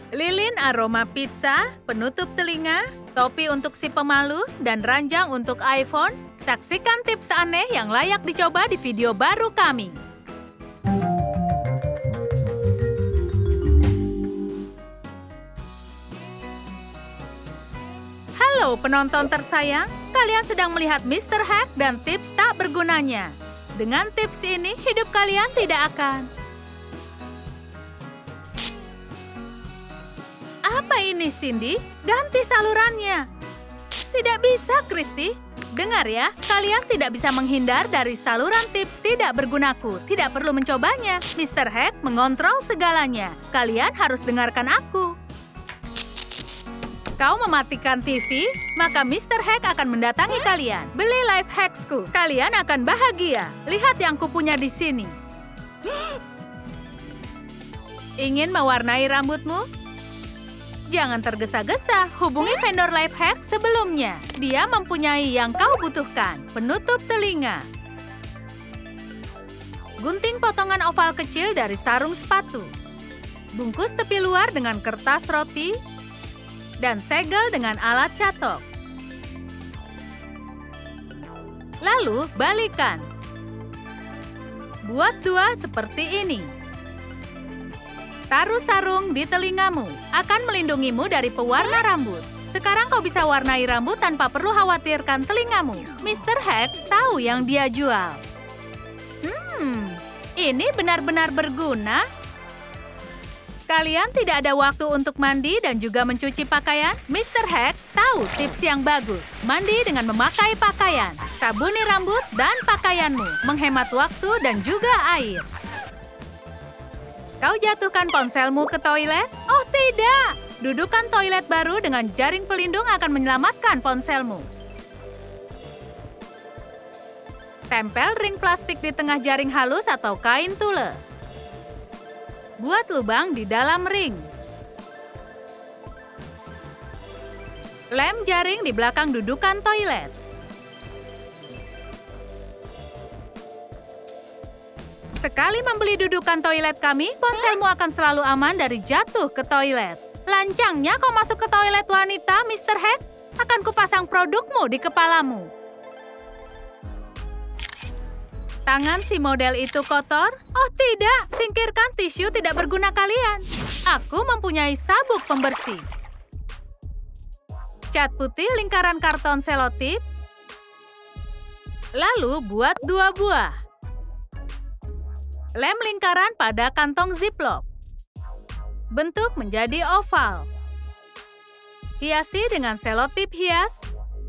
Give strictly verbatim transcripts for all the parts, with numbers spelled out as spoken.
Lilin aroma pizza, penutup telinga, topi untuk si pemalu, dan ranjang untuk iPhone. Saksikan tips aneh yang layak dicoba di video baru kami. Halo penonton tersayang, kalian sedang melihat mister Hack dan tips tak bergunanya. Dengan tips ini, hidup kalian tidak akan... Apa ini, Cindy? Ganti salurannya. Tidak bisa, Christy. Dengar ya, kalian tidak bisa menghindar dari saluran tips tidak bergunaku. Tidak perlu mencobanya. mister Hack mengontrol segalanya. Kalian harus dengarkan aku. Kau mematikan T V, maka mister Hack akan mendatangi kalian. Beli Life Hacksku. Kalian akan bahagia. Lihat yang kupunya di sini. Ingin mewarnai rambutmu? Jangan tergesa-gesa, hubungi vendor Life Hack sebelumnya. Dia mempunyai yang kau butuhkan, penutup telinga. Gunting potongan oval kecil dari sarung sepatu. Bungkus tepi luar dengan kertas roti. Dan segel dengan alat catok. Lalu, balikan. Buat dua seperti ini. Taruh sarung di telingamu, akan melindungimu dari pewarna rambut. Sekarang kau bisa warnai rambut tanpa perlu khawatirkan telingamu. mister Hack tahu yang dia jual. Hmm, ini benar-benar berguna. Kalian tidak ada waktu untuk mandi dan juga mencuci pakaian? mister Hack tahu tips yang bagus. Mandi dengan memakai pakaian, sabuni rambut dan pakaianmu, menghemat waktu dan juga air. Kau jatuhkan ponselmu ke toilet? Oh tidak! Dudukan toilet baru dengan jaring pelindung akan menyelamatkan ponselmu. Tempel ring plastik di tengah jaring halus atau kain tule. Buat lubang di dalam ring. Lem jaring di belakang dudukan toilet. Sekali membeli dudukan toilet kami, ponselmu akan selalu aman dari jatuh ke toilet. Lancangnya kau masuk ke toilet wanita, mister Hack. Akan kupasang produkmu di kepalamu. Tangan si model itu kotor? Oh tidak, singkirkan tisu tidak berguna kalian. Aku mempunyai sabuk pembersih. Cat putih lingkaran karton selotip. Lalu buat dua buah. Lem lingkaran pada kantong ziplock. Bentuk menjadi oval. Hiasi dengan selotip hias.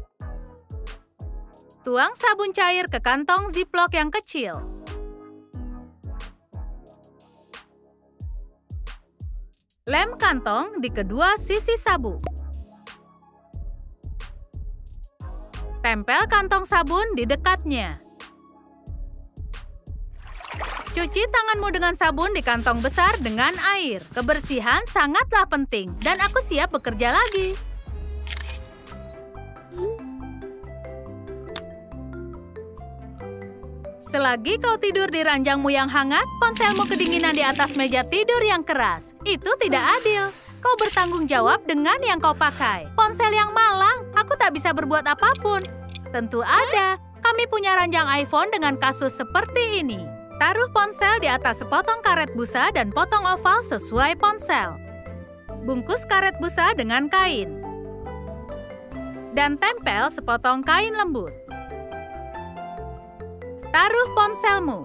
Tuang sabun cair ke kantong ziplock yang kecil. Lem kantong di kedua sisi sabuk. Tempel kantong sabun di dekatnya. Cuci tanganmu dengan sabun di kantong besar dengan air. Kebersihan sangatlah penting, dan aku siap bekerja lagi. Selagi kau tidur di ranjangmu yang hangat, ponselmu kedinginan di atas meja tidur yang keras. Itu tidak adil. Kau bertanggung jawab dengan yang kau pakai. Ponsel yang malang, aku tak bisa berbuat apapun. Tentu ada. Kami punya ranjang iPhone dengan kasus seperti ini. Taruh ponsel di atas sepotong karet busa dan potong oval sesuai ponsel. Bungkus karet busa dengan kain. Dan tempel sepotong kain lembut. Taruh ponselmu.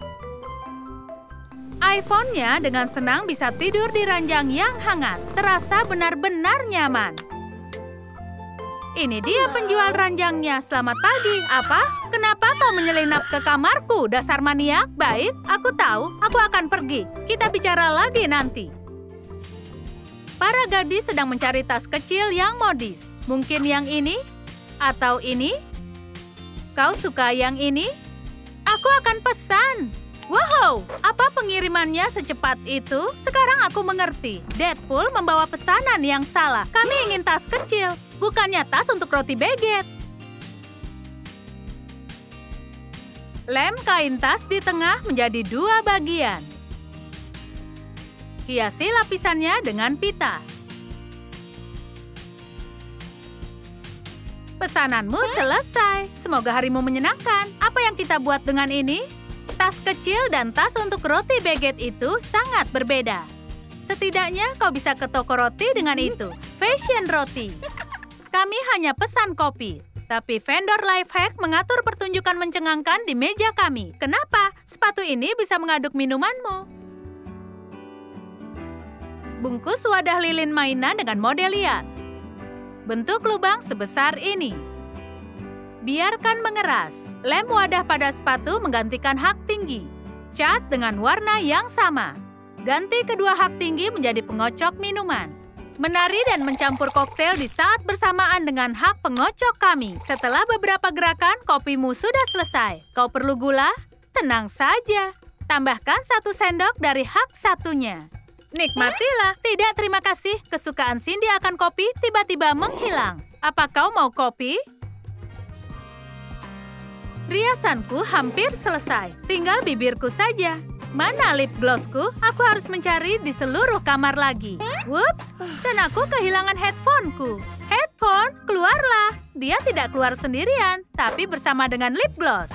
iPhone-nya dengan senang bisa tidur di ranjang yang hangat. Terasa benar-benar nyaman. Ini dia penjual ranjangnya. Selamat pagi. Apa? Kenapa kau menyelinap ke kamarku, dasar maniak? Baik, aku tahu. Aku akan pergi. Kita bicara lagi nanti. Para gadis sedang mencari tas kecil yang modis. Mungkin yang ini? Atau ini? Kau suka yang ini? Aku akan pesan. Wow, apa pengirimannya secepat itu? Sekarang aku mengerti. Deadpool membawa pesanan yang salah. Kami ingin tas kecil, bukannya tas untuk roti baguette. Lem kain tas di tengah menjadi dua bagian. Hiasi lapisannya dengan pita. Pesananmu selesai. Semoga harimu menyenangkan. Apa yang kita buat dengan ini? Tas kecil dan tas untuk roti baguette itu sangat berbeda. Setidaknya kau bisa ke toko roti dengan itu. Fashion roti. Kami hanya pesan kopi. Tapi vendor Lifehack mengatur pertunjukan mencengangkan di meja kami. Kenapa? Sepatu ini bisa mengaduk minumanmu. Bungkus wadah lilin mainan dengan model liat. Bentuk lubang sebesar ini. Biarkan mengeras. Lem wadah pada sepatu menggantikan hak tinggi. Cat dengan warna yang sama. Ganti kedua hak tinggi menjadi pengocok minuman. Menari dan mencampur koktail di saat bersamaan dengan hak pengocok kami. Setelah beberapa gerakan, kopimu sudah selesai. Kau perlu gula? Tenang saja. Tambahkan satu sendok dari hak satunya. Nikmatilah. Tidak, terima kasih. Kesukaan Cindy akan kopi tiba-tiba menghilang. Apa kau mau kopi? Riasanku hampir selesai. Tinggal bibirku saja. Mana lip glossku? Aku harus mencari di seluruh kamar lagi. Whoops, dan aku kehilangan headphoneku. Headphone, keluarlah. Dia tidak keluar sendirian, tapi bersama dengan lip gloss.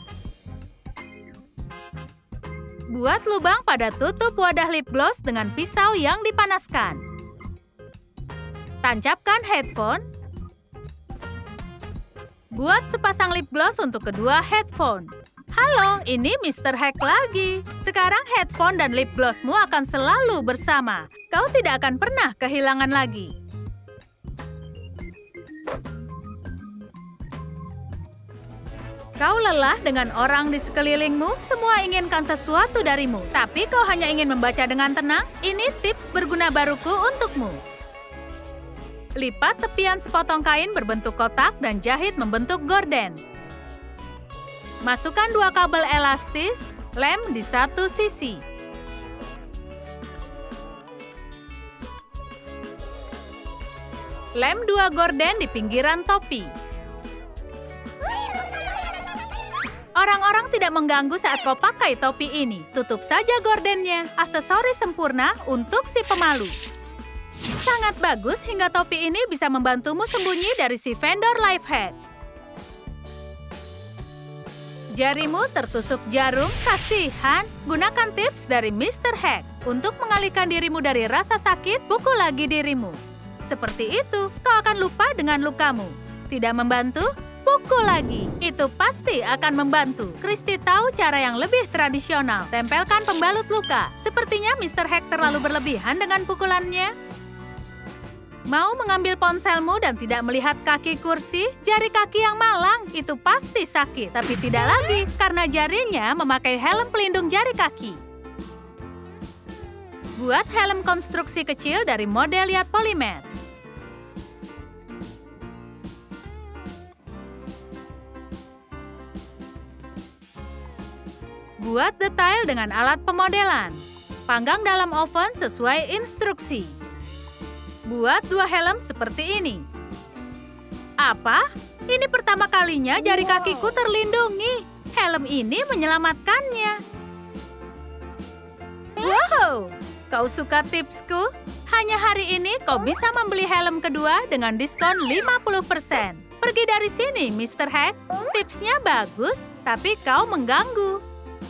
Buat lubang pada tutup wadah lip gloss dengan pisau yang dipanaskan. Tancapkan headphone. Buat sepasang lip gloss untuk kedua headphone. Halo, ini mister Hack lagi. Sekarang headphone dan lip glossmu akan selalu bersama. Kau tidak akan pernah kehilangan lagi. Kau lelah dengan orang di sekelilingmu, semua inginkan sesuatu darimu. Tapi kau hanya ingin membaca dengan tenang? Ini tips berguna baruku untukmu. Lipat tepian sepotong kain berbentuk kotak dan jahit membentuk gorden. Masukkan dua kabel elastis, lem di satu sisi. Lem dua gorden di pinggiran topi. Orang-orang tidak mengganggu saat kau pakai topi ini. Tutup saja gordennya. Aksesoris sempurna untuk si pemalu. Sangat bagus hingga topi ini bisa membantumu sembunyi dari si vendor Lifehack. Jarimu tertusuk jarum, kasihan. Gunakan tips dari mister Hack. Untuk mengalihkan dirimu dari rasa sakit, pukul lagi dirimu. Seperti itu, kau akan lupa dengan lukamu. Tidak membantu? Pukul lagi. Itu pasti akan membantu. Christy tahu cara yang lebih tradisional. Tempelkan pembalut luka. Sepertinya mister Hack terlalu berlebihan dengan pukulannya. Mau mengambil ponselmu dan tidak melihat kaki kursi? Jari kaki yang malang. Itu pasti sakit. Tapi tidak lagi, karena jarinya memakai helm pelindung jari kaki. Buat helm konstruksi kecil dari model liat polimer. Buat detail dengan alat pemodelan. Panggang dalam oven sesuai instruksi. Buat dua helm seperti ini. Apa? Ini pertama kalinya jari kakiku terlindungi. Helm ini menyelamatkannya. Wow! Kau suka tipsku? Hanya hari ini kau bisa membeli helm kedua dengan diskon lima puluh persen. Pergi dari sini, mister Hack. Tipsnya bagus, tapi kau mengganggu.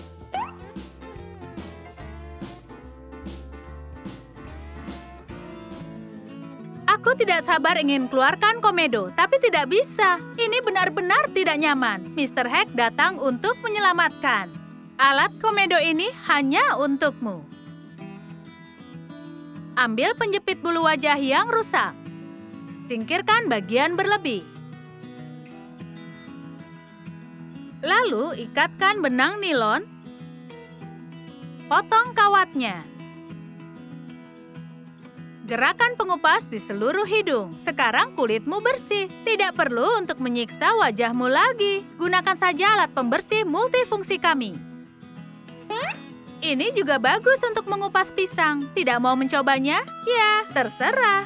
Aku tidak sabar ingin keluarkan komedo, tapi tidak bisa. Ini benar-benar tidak nyaman. mister Hack datang untuk menyelamatkan. Alat komedo ini hanya untukmu. Ambil penjepit bulu wajah yang rusak. Singkirkan bagian berlebih. Lalu ikatkan benang nilon. Potong kawatnya. Gerakan pengupas di seluruh hidung. Sekarang kulitmu bersih. Tidak perlu untuk menyiksa wajahmu lagi. Gunakan saja alat pembersih multifungsi kami. Ini juga bagus untuk mengupas pisang. Tidak mau mencobanya? Ya, terserah.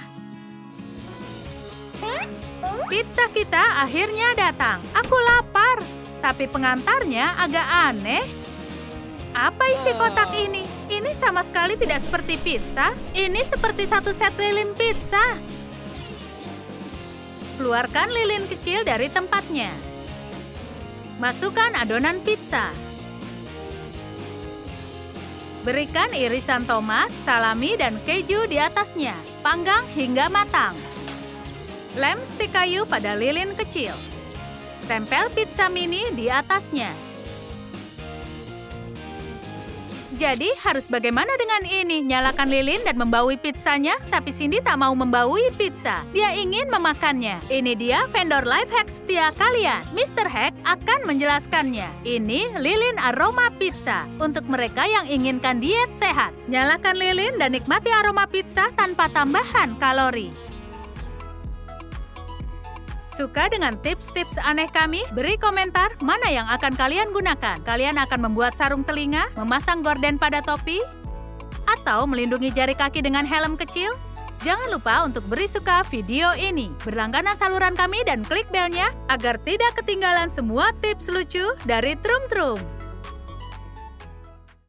Pizza kita akhirnya datang. Aku lapar. Tapi pengantarnya agak aneh. Apa isi kotak ini? Ini sama sekali tidak seperti pizza. Ini seperti satu set lilin pizza. Keluarkan lilin kecil dari tempatnya. Masukkan adonan pizza. Berikan irisan tomat, salami, dan keju di atasnya. Panggang hingga matang. Lem stik kayu pada lilin kecil. Tempel pizza mini di atasnya. Jadi, harus bagaimana dengan ini? Nyalakan lilin dan membaui pizzanya, tapi Cindy tak mau membaui pizza. Dia ingin memakannya. Ini dia vendor life hack setia kalian. mister Hack akan menjelaskannya. Ini lilin aroma pizza untuk mereka yang inginkan diet sehat. Nyalakan lilin dan nikmati aroma pizza tanpa tambahan kalori. Suka dengan tips-tips aneh kami? Beri komentar mana yang akan kalian gunakan. Kalian akan membuat sarung telinga, memasang gorden pada topi, atau melindungi jari kaki dengan helm kecil? Jangan lupa untuk beri suka video ini, berlangganan saluran kami dan klik belnya agar tidak ketinggalan semua tips lucu dari Trum Trum.